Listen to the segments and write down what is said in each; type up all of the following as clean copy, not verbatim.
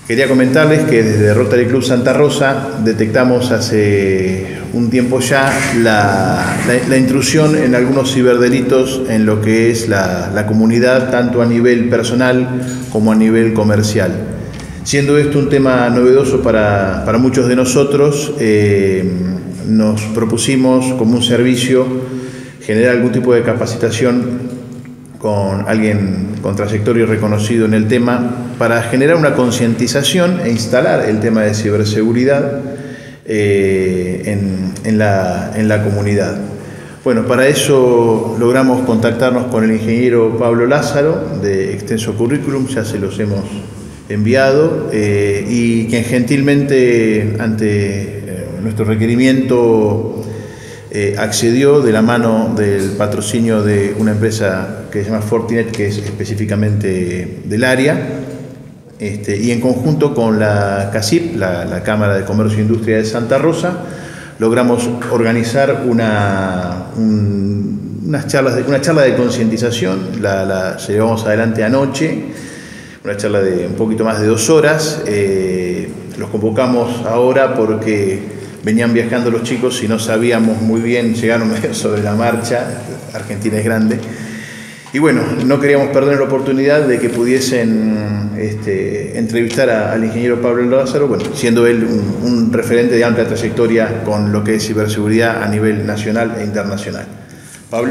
Quería comentarles que desde Rotary Club Santa Rosa detectamos hace un tiempo ya la intrusión en algunos ciberdelitos en lo que es la comunidad, tanto a nivel personal como a nivel comercial. Siendo esto un tema novedoso para muchos de nosotros, nos propusimos como un servicio generar algún tipo de capacitación con alguien con trayectoria y reconocido en el tema para generar una concientización e instalar el tema de ciberseguridad en la comunidad. Bueno, para eso logramos contactarnos con el ingeniero Pablo Lázaro de Extenso Currículum, ya se los hemos enviado, y quien gentilmente ante nuestro requerimiento accedió de la mano del patrocinio de una empresa que se llama Fortinet, que es específicamente del área, y en conjunto con la CACIP, la Cámara de Comercio e Industria de Santa Rosa, logramos organizar una charla de concientización. La llevamos adelante anoche, una charla de un poquito más de 2 horas. Los convocamos ahora porque venían viajando los chicos y no sabíamos muy bien, llegaron medio sobre la marcha, Argentina es grande, y bueno, no queríamos perder la oportunidad de que pudiesen entrevistar al ingeniero Pablo Lázaro, bueno, siendo él un referente de amplia trayectoria con lo que es ciberseguridad a nivel nacional e internacional. Pablo.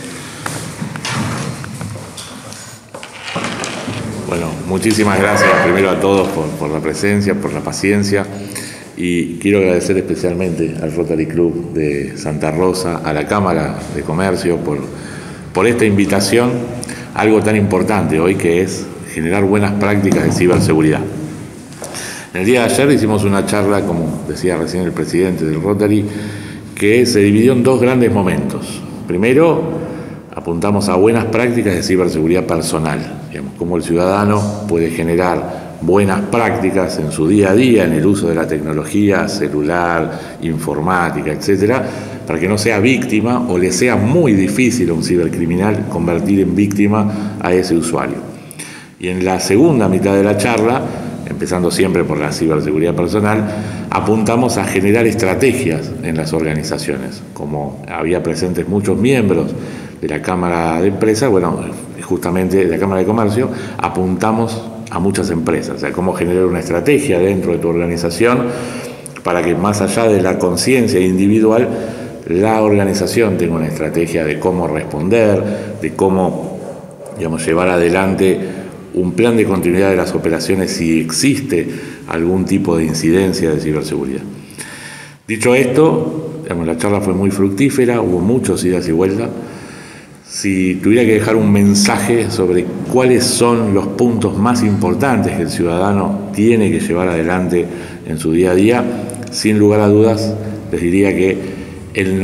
Bueno, muchísimas gracias primero a todos por la presencia, por la paciencia. Y quiero agradecer especialmente al Rotary Club de Santa Rosa, a la Cámara de Comercio, por esta invitación, algo tan importante hoy que es generar buenas prácticas de ciberseguridad. En el día de ayer hicimos una charla, como decía recién el presidente del Rotary, que se dividió en 2 grandes momentos. Primero, apuntamos a buenas prácticas de ciberseguridad personal, digamos, cómo el ciudadano puede generar buenas prácticas en su día a día, en el uso de la tecnología celular, informática, etcétera, para que no sea víctima o le sea muy difícil a un cibercriminal convertir en víctima a ese usuario. Y en la segunda mitad de la charla, empezando siempre por la ciberseguridad personal, apuntamos a generar estrategias en las organizaciones. Como había presentes muchos miembros de la Cámara de Empresas, bueno, justamente de la Cámara de Comercio, apuntamos a muchas empresas, o sea, cómo generar una estrategia dentro de tu organización para que más allá de la conciencia individual, la organización tenga una estrategia de cómo responder, de cómo, digamos, llevar adelante un plan de continuidad de las operaciones si existe algún tipo de incidencia de ciberseguridad. Dicho esto, digamos, la charla fue muy fructífera, hubo muchos idas y vueltas. Si tuviera que dejar un mensaje sobre cuáles son los puntos más importantes que el ciudadano tiene que llevar adelante en su día a día, sin lugar a dudas, les diría que el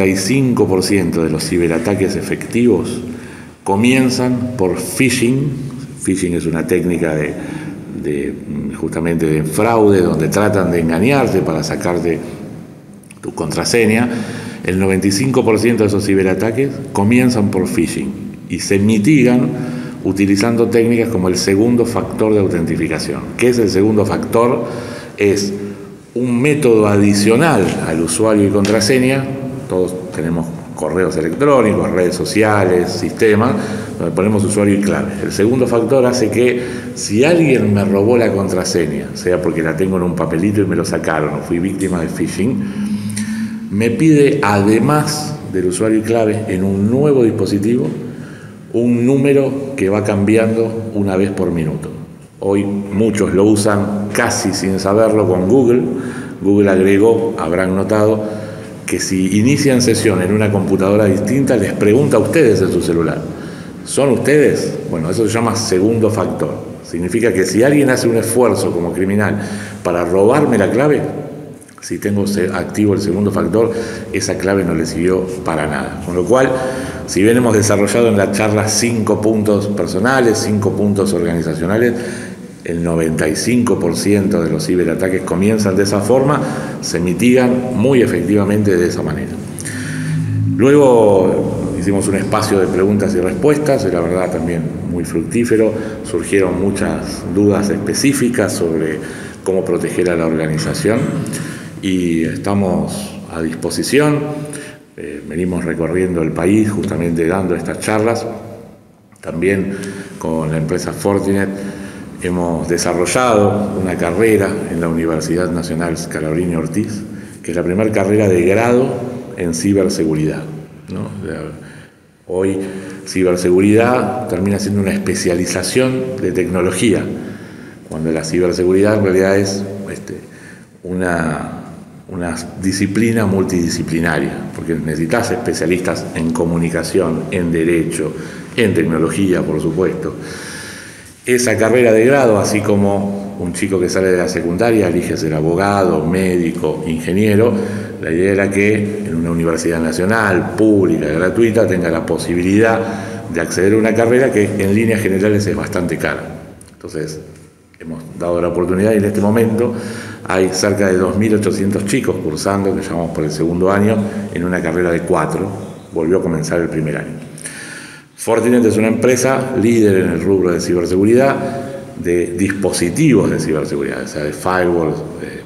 95% de los ciberataques efectivos comienzan por phishing. Phishing es una técnica justamente de fraude, donde tratan de engañarte para sacarte tu contraseña. El 95% de esos ciberataques comienzan por phishing y se mitigan utilizando técnicas como el segundo factor de autentificación. ¿Qué es el segundo factor? Es un método adicional al usuario y contraseña. Todos tenemos correos electrónicos, redes sociales, sistemas, donde ponemos usuario y clave. El segundo factor hace que si alguien me robó la contraseña, sea porque la tengo en un papelito y me lo sacaron o fui víctima de phishing, me pide, además del usuario y clave, en un nuevo dispositivo, un número que va cambiando una vez por minuto. Hoy muchos lo usan casi sin saberlo con Google. Google agregó, habrán notado, que si inician sesión en una computadora distinta, les pregunta a ustedes en su celular, ¿son ustedes? Bueno, eso se llama segundo factor. Significa que si alguien hace un esfuerzo como criminal para robarme la clave, si tengo activo el segundo factor, esa clave no le sirvió para nada. Con lo cual, si bien hemos desarrollado en la charla 5 puntos personales, 5 puntos organizacionales, el 95% de los ciberataques comienzan de esa forma, se mitigan muy efectivamente de esa manera. Luego hicimos un espacio de preguntas y respuestas, y la verdad también muy fructífero. Surgieron muchas dudas específicas sobre cómo proteger a la organización y estamos a disposición. Venimos recorriendo el país justamente dando estas charlas. También con la empresa Fortinet hemos desarrollado una carrera en la Universidad Nacional Scalabrini Ortiz, que es la primera carrera de grado en ciberseguridad, ¿no? Hoy ciberseguridad termina siendo una especialización de tecnología, cuando la ciberseguridad en realidad es una disciplina multidisciplinaria, porque necesitas especialistas en comunicación, en derecho, en tecnología, por supuesto. Esa carrera de grado, así como un chico que sale de la secundaria elige ser abogado, médico, ingeniero, la idea era que en una universidad nacional, pública, gratuita, tenga la posibilidad de acceder a una carrera que en líneas generales es bastante cara. Entonces, hemos dado la oportunidad y en este momento hay cerca de 2.800 chicos cursando, que llevamos por el segundo año, en una carrera de 4, volvió a comenzar el primer año. Fortinet es una empresa líder en el rubro de ciberseguridad, de dispositivos de ciberseguridad, o sea, de firewalls,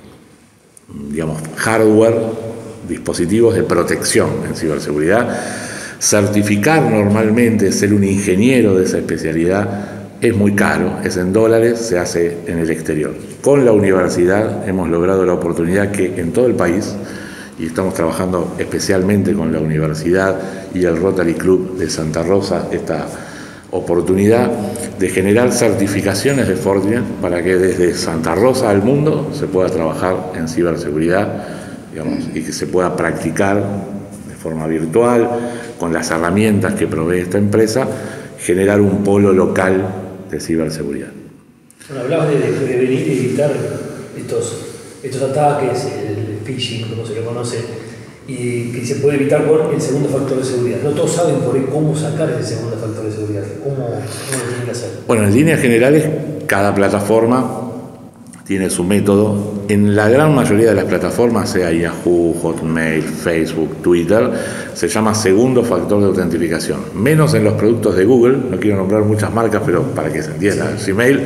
hardware, dispositivos de protección en ciberseguridad. Certificar normalmente, ser un ingeniero de esa especialidad es muy caro, es en dólares, se hace en el exterior. Con la universidad hemos logrado la oportunidad que en todo el país, y estamos trabajando especialmente con la universidad y el Rotary Club de Santa Rosa, esta oportunidad de generar certificaciones de Fortinet para que desde Santa Rosa al mundo se pueda trabajar en ciberseguridad, y que se pueda practicar de forma virtual, con las herramientas que provee esta empresa, generar un polo local de ciberseguridad. Bueno, hablabas de venir y evitar estos ataques, el phishing, como se lo conoce, y que se puede evitar por el segundo factor de seguridad. No todos saben por ahí cómo sacar ese segundo factor de seguridad, cómo lo tienen que hacer. Bueno, en líneas generales, cada plataforma tiene su método. En la gran mayoría de las plataformas, sea Yahoo, Hotmail, Facebook, Twitter, se llama segundo factor de autentificación. Menos en los productos de Google, no quiero nombrar muchas marcas, pero para que se entienda, Gmail,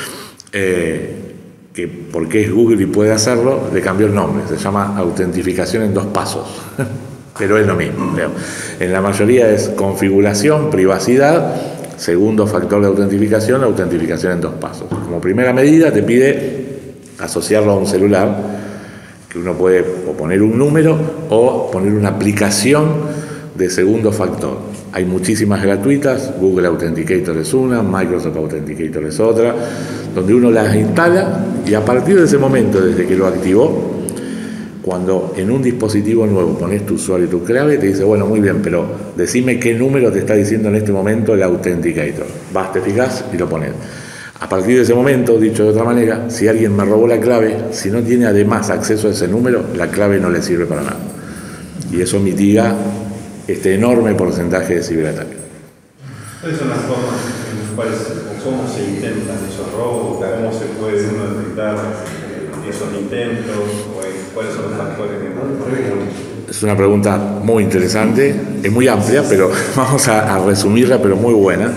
que porque es Google y puede hacerlo, le cambió el nombre, se llama autentificación en 2 pasos, pero es lo mismo. En la mayoría es configuración, privacidad, segundo factor de autentificación en 2 pasos. Como primera medida te pide asociarlo a un celular, que uno puede o poner un número o poner una aplicación de segundo factor. Hay muchísimas gratuitas, Google Authenticator es una, Microsoft Authenticator es otra, donde uno las instala y a partir de ese momento, desde que lo activó, cuando en un dispositivo nuevo pones tu usuario y tu clave, te dice, bueno, muy bien, pero decime qué número te está diciendo en este momento el Authenticator. Vas, te fijas y lo pones. A partir de ese momento, dicho de otra manera, si alguien me robó la clave, si no tiene además acceso a ese número, la clave no le sirve para nada. Y eso mitiga este enorme porcentaje de ciberataques. ¿Cuáles son las formas en las cuales o cómo se intentan esos robos? ¿Cómo se puede uno detectar esos intentos? ¿Cuáles son los factores que... Es una pregunta muy interesante, es muy amplia, pero vamos a resumirla, pero muy buena,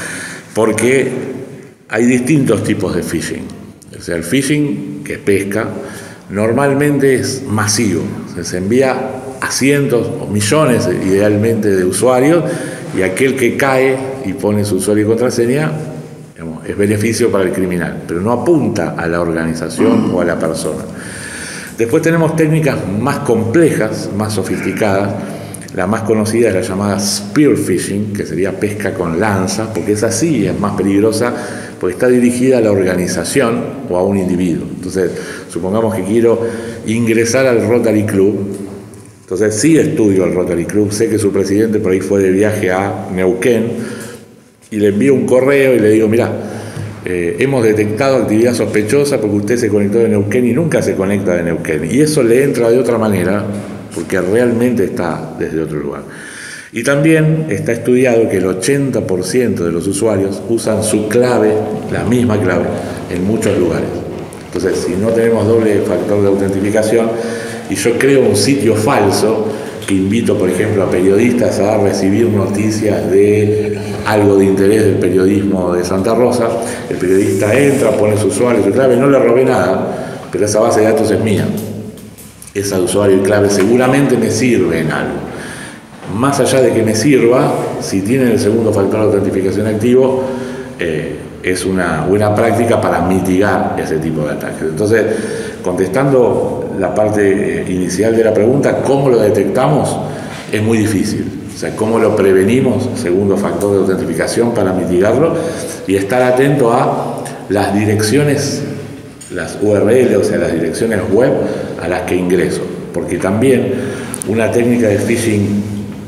porque hay distintos tipos de phishing. O sea, el phishing, que es pesca, normalmente es masivo. Se envía a cientos o millones, idealmente, de usuarios, y aquel que cae y pone su usuario y contraseña, digamos, es beneficio para el criminal, pero no apunta a la organización o a la persona. Después tenemos técnicas más complejas, más sofisticadas. La más conocida es la llamada spear phishing, que sería pesca con lanza, porque es así, es más peligrosa, porque está dirigida a la organización o a un individuo. Entonces, supongamos que quiero ingresar al Rotary Club, entonces sí estudio al Rotary Club, sé que su presidente por ahí fue de viaje a Neuquén, y le envío un correo y le digo, mirá, hemos detectado actividad sospechosa porque usted se conectó de Neuquén y nunca se conecta de Neuquén. Y eso le entra de otra manera, porque realmente está desde otro lugar. Y también está estudiado que el 80% de los usuarios usan su clave, la misma clave, en muchos lugares. Entonces, si no tenemos doble factor de autentificación y yo creo un sitio falso, que invito, por ejemplo, a periodistas a recibir noticias de algo de interés del periodismo de Santa Rosa. El periodista entra, pone su usuario y su clave, no le robé nada, pero esa base de datos es mía. Esa usuario y clave seguramente me sirve en algo. Más allá de que me sirva, si tienen el segundo factor de autentificación activo, es una buena práctica para mitigar ese tipo de ataques. Entonces, contestando la parte inicial de la pregunta, ¿cómo lo detectamos? Es muy difícil. O sea, ¿cómo lo prevenimos? Segundo factor de autentificación para mitigarlo, y estar atento a las direcciones, las URL, o sea, las direcciones web a las que ingreso. Porque también una técnica de phishing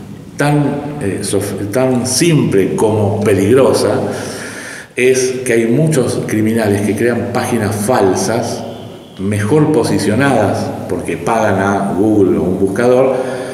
tan simple como peligrosa es que hay muchos criminales que crean páginas falsas, mejor posicionadas porque pagan a Google o un buscador,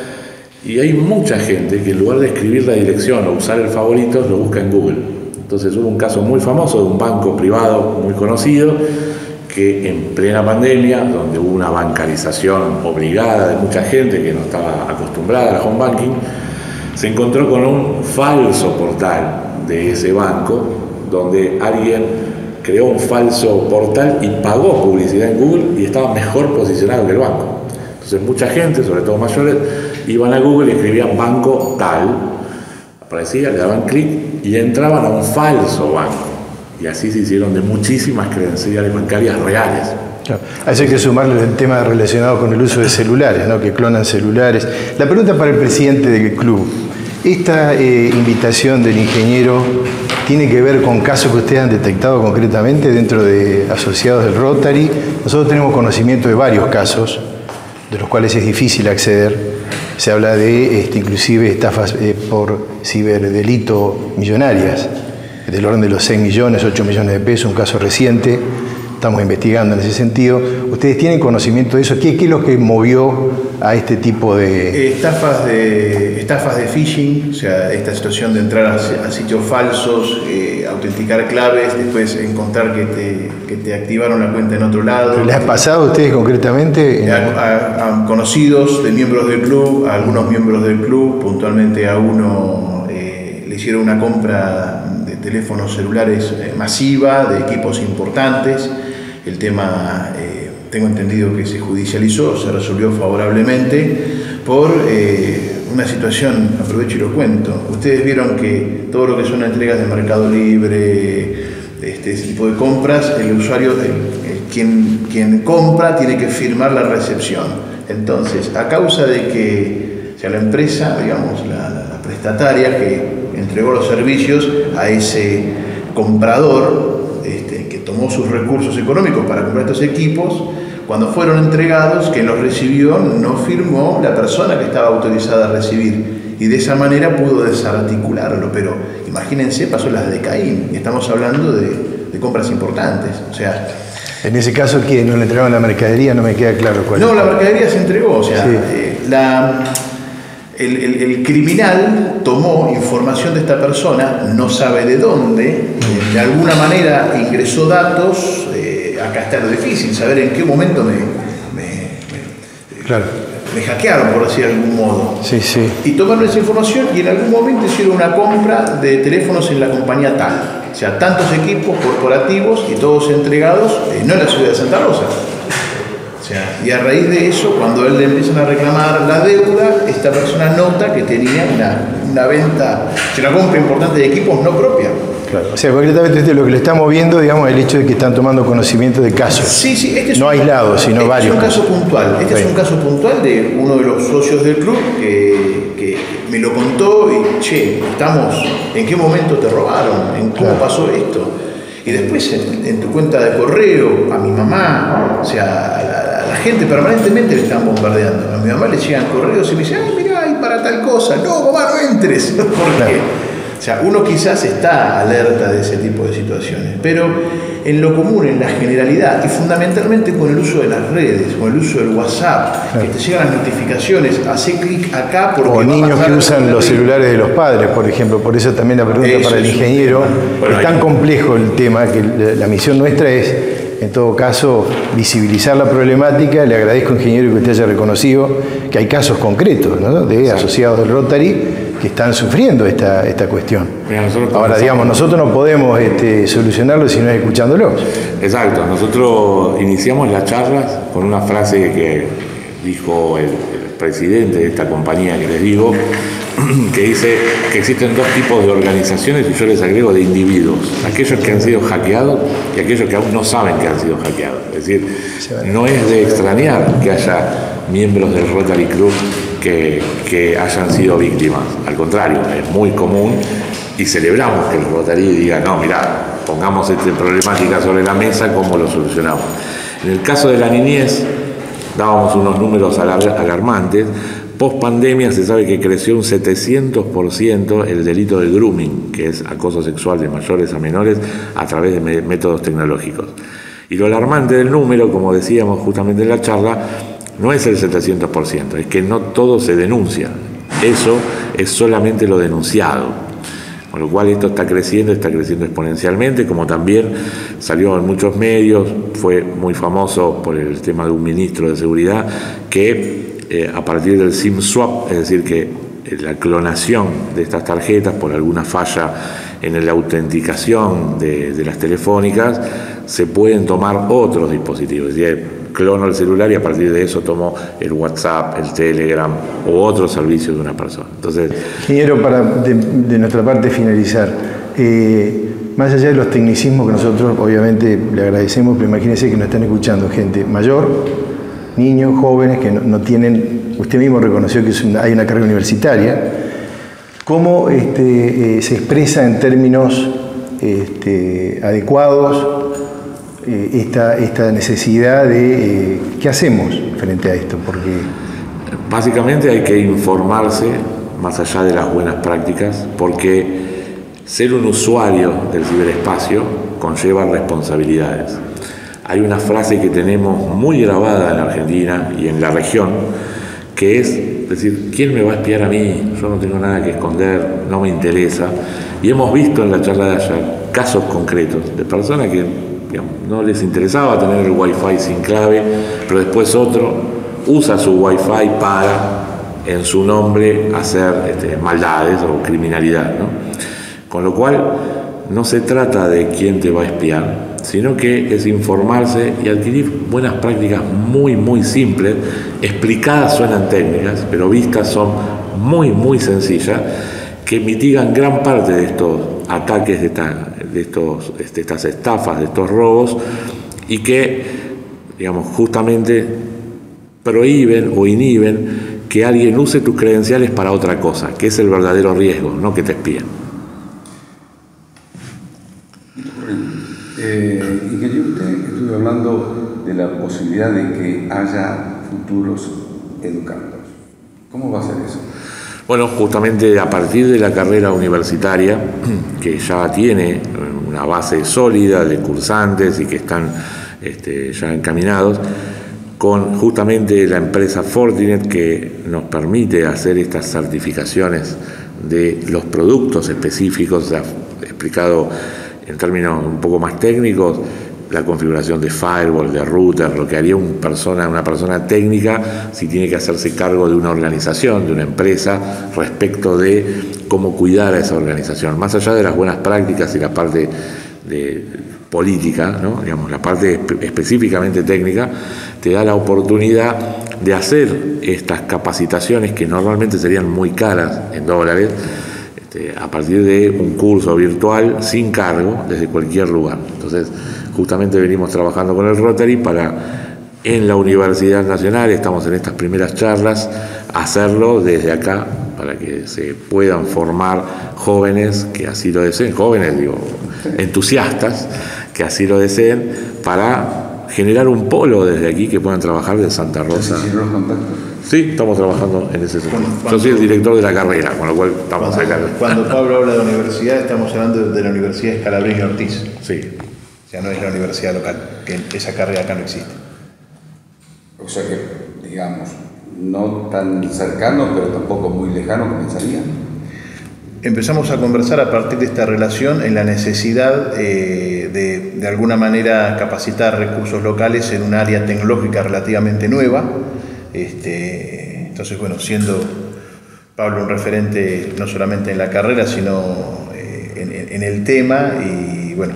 y hay mucha gente que en lugar de escribir la dirección o usar el favorito lo busca en Google. Entonces hubo un caso muy famoso de un banco privado muy conocido que en plena pandemia, donde hubo una bancarización obligada de mucha gente que no estaba acostumbrada al home banking, se encontró con un falso portal de ese banco, donde alguien creó un falso portal y pagó publicidad en Google y estaba mejor posicionado que el banco. Entonces mucha gente, sobre todo mayores, iban a Google y escribían banco tal, aparecía, le daban clic y entraban a un falso banco. Y así se hicieron de muchísimas credenciales bancarias reales. Claro. A eso hay que sumarle el tema relacionado con el uso de celulares, ¿no? Que clonan celulares. La pregunta para el presidente del club. Esta invitación del ingeniero tiene que ver con casos que ustedes han detectado concretamente dentro de asociados del Rotary. Nosotros tenemos conocimiento de varios casos, de los cuales es difícil acceder. Se habla de inclusive estafas por ciberdelito millonarias, del orden de los 6 millones, 8 millones de pesos, un caso reciente. Estamos investigando en ese sentido. ¿Ustedes tienen conocimiento de eso? ¿Qué es lo que movió a este tipo de...? Estafas de phishing, o sea, esta situación de entrar a sitios falsos, autenticar claves, después encontrar que te activaron la cuenta en otro lado. ¿Les ha pasado a ustedes concretamente? A conocidos de miembros del club, a algunos miembros del club, puntualmente a uno le hicieron una compra de teléfonos celulares masiva, de equipos importantes. El tema, tengo entendido que se judicializó, se resolvió favorablemente por una situación, aprovecho y lo cuento. Ustedes vieron que todo lo que son entregas de Mercado Libre, ese tipo de compras, el usuario, quien compra, tiene que firmar la recepción. Entonces, a causa de que la empresa, digamos, la prestataria que entregó los servicios a ese comprador, que tomó sus recursos económicos para comprar estos equipos, cuando fueron entregados, quien los recibió no firmó la persona que estaba autorizada a recibir, y de esa manera pudo desarticularlo. Pero imagínense, pasó las de Caín, y estamos hablando de compras importantes. O sea, en ese caso, ¿quién no le entregaron la mercadería? No me queda claro cuál. No, la mercadería se entregó. O sea, sí. El criminal tomó información de esta persona, no sabe de dónde, de alguna manera ingresó datos. Acá está lo difícil, saber en qué momento me hackearon, por decir de algún modo. Sí, sí. Y tomaron esa información y en algún momento hicieron una compra de teléfonos en la compañía tal. O sea, tantos equipos corporativos y todos entregados, no en la ciudad de Santa Rosa. O sea, y a raíz de eso, cuando él le empiezan a reclamar la deuda, esta persona nota que tenía una venta, una compra importante de equipos no propia. Claro. O sea, concretamente lo que le está moviendo, digamos, el hecho de que están tomando conocimiento de casos. Sí, sí, este es no aislados, sino varios. Es un caso puntual. Este es un caso puntual de uno de los socios del club que me lo contó y, che, ¿en qué momento te robaron? ¿En cómo pasó esto? Y después en tu cuenta de correo, a mi mamá, o sea, a la gente permanentemente le están bombardeando. A mi mamá le llegan correos y me dicen, ay, mirá, hay para tal cosa. No, mamá, no entres. ¿Por qué? O sea, uno quizás está alerta de ese tipo de situaciones, pero en lo común, en la generalidad, y fundamentalmente con el uso de las redes, con el uso del WhatsApp, que te llegan las notificaciones, hace clic acá porque... O niños que usan los celulares de los padres, por ejemplo. Por eso también la pregunta para el ingeniero. Es tan complejo el tema que la misión nuestra es en todo caso, visibilizar la problemática. Le agradezco, ingeniero, que usted haya reconocido que hay casos concretos, ¿no?, de asociados del Rotary que están sufriendo esta cuestión. Mira, ahora, digamos, nosotros no podemos solucionarlo si no es escuchándolos. Exacto. Nosotros iniciamos las charlas con una frase que dijo el presidente de esta compañía que les digo, que dice que existen dos tipos de organizaciones, y yo les agrego de individuos: aquellos que han sido hackeados y aquellos que aún no saben que han sido hackeados. Es decir, no es de extrañar que haya miembros del Rotary Club que hayan sido víctimas. Al contrario, es muy común, y celebramos que el Rotary diga: no, mirá, pongamos esta problemática sobre la mesa, ¿cómo lo solucionamos? En el caso de la niñez, dábamos unos números alarmantes. Post pandemia se sabe que creció un 700% el delito de grooming, que es acoso sexual de mayores a menores a través de métodos tecnológicos. Y lo alarmante del número, como decíamos justamente en la charla, no es el 700%, es que no todo se denuncia. Eso es solamente lo denunciado. Con lo cual esto está creciendo exponencialmente, como también salió en muchos medios, fue muy famoso por el tema de un ministro de Seguridad que a partir del SIM swap, es decir, que la clonación de estas tarjetas por alguna falla en la autenticación de las telefónicas, se pueden tomar otros dispositivos. Es decir, clono el celular y a partir de eso tomo el WhatsApp, el Telegram u otros servicios de una persona. Entonces, ingeniero, para de nuestra parte finalizar, más allá de los tecnicismos que nosotros obviamente le agradecemos, pero imagínense que nos están escuchando gente mayor, niños, jóvenes que no tienen, usted mismo reconoció que hay una carrera universitaria. ¿Cómo se expresa en términos adecuados esta necesidad de qué hacemos frente a esto? Porque básicamente hay que informarse más allá de las buenas prácticas, porque ser un usuario del ciberespacio conlleva responsabilidades. Hay una frase que tenemos muy grabada en Argentina y en la región, que es decir: ¿quién me va a espiar a mí? Yo no tengo nada que esconder, no me interesa. Y hemos visto en la charla de ayer casos concretos de personas que, digamos, no les interesaba tener el Wi-Fi sin clave, pero después otro usa su Wi-Fi para, en su nombre, hacer maldades o criminalidad, ¿no? Con lo cual, no se trata de quién te va a espiar, sino que es informarse y adquirir buenas prácticas muy, muy simples. Explicadas suenan técnicas, pero vistas son muy, muy sencillas, que mitigan gran parte de estos ataques, de estas estafas, de estos robos, y que, digamos, justamente prohíben o inhiben que alguien use tus credenciales para otra cosa, que es el verdadero riesgo, no que te espíen. Ingeniero, usted estuvo hablando de la posibilidad de que haya futuros educandos. ¿Cómo va a ser eso? Bueno, justamente a partir de la carrera universitaria, que ya tiene una base sólida de cursantes y que están ya encaminados, con justamente la empresa Fortinet, que nos permite hacer estas certificaciones de los productos específicos, ya explicado en términos un poco más técnicos, la configuración de firewall, de router, lo que haría una persona técnica si tiene que hacerse cargo de una organización, de una empresa, respecto de cómo cuidar a esa organización. Más allá de las buenas prácticas y la parte de política, ¿no? Digamos, la parte específicamente técnica, te da la oportunidad de hacer estas capacitaciones que normalmente serían muy caras en dólares, a partir de un curso virtual sin cargo desde cualquier lugar. Entonces, justamente venimos trabajando con el Rotary para, en la Universidad Nacional, estamos en estas primeras charlas, hacerlo desde acá para que se puedan formar jóvenes que así lo deseen, jóvenes, digo, entusiastas que así lo deseen, para generar un polo desde aquí que puedan trabajar de Santa Rosa. ¿Hicieron los contactos? Sí, estamos trabajando en ese sentido. Yo soy el director de la carrera, con lo cual estamos acá. Cuando Pablo habla de universidad, estamos hablando de la Universidad Scalabrini Ortiz. Sí. O sea, no es la universidad local, que esa carrera acá no existe. O sea que, digamos, no tan cercano, pero tampoco muy lejano comenzaría. empezamos a conversar a partir de esta relación en la necesidad de alguna manera capacitar recursos locales en un área tecnológica relativamente nueva. Entonces, bueno, siendo Pablo un referente no solamente en la carrera, sino en el tema, y bueno,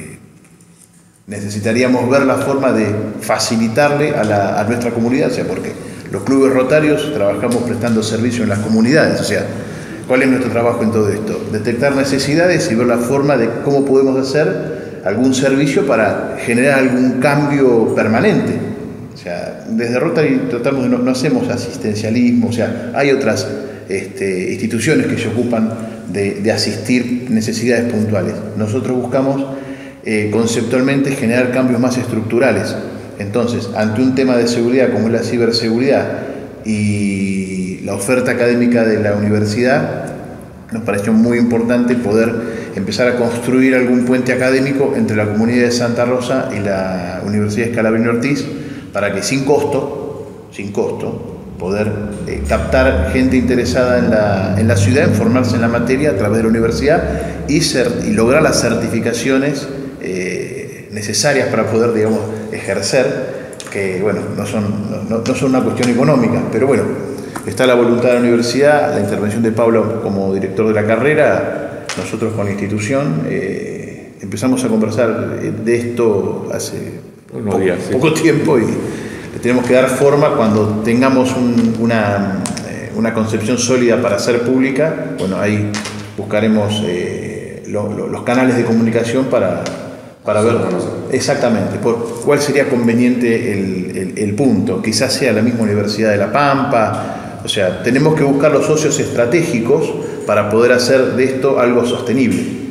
necesitaríamos ver la forma de facilitarle a nuestra comunidad, o sea, porque los clubes rotarios trabajamos prestando servicio en las comunidades, o sea, ¿cuál es nuestro trabajo en todo esto? Detectar necesidades y ver la forma de cómo podemos hacer algún servicio para generar algún cambio permanente. O sea, desde Rotary tratamos de no hacemos asistencialismo, o sea, hay otras instituciones que se ocupan de asistir necesidades puntuales. Nosotros buscamos conceptualmente generar cambios más estructurales. Entonces, ante un tema de seguridad como es la ciberseguridad y la oferta académica de la universidad, nos pareció muy importante poder empezar a construir algún puente académico entre la comunidad de Santa Rosa y la Universidad Scalabrini Ortiz, para que sin costo, poder captar gente interesada en la ciudad, en formarse en la materia a través de la universidad y lograr las certificaciones necesarias para poder, digamos, ejercer, que bueno, no son una cuestión económica, pero bueno, está la voluntad de la universidad, la intervención de Pablo como director de la carrera, nosotros con la institución empezamos a conversar de esto hace poco tiempo, y le tenemos que dar forma cuando tengamos una concepción sólida para hacer pública. Bueno, ahí buscaremos los canales de comunicación para ver exactamente cuál sería conveniente el punto. Quizás sea la misma Universidad de La Pampa. O sea, tenemos que buscar los socios estratégicos para poder hacer de esto algo sostenible.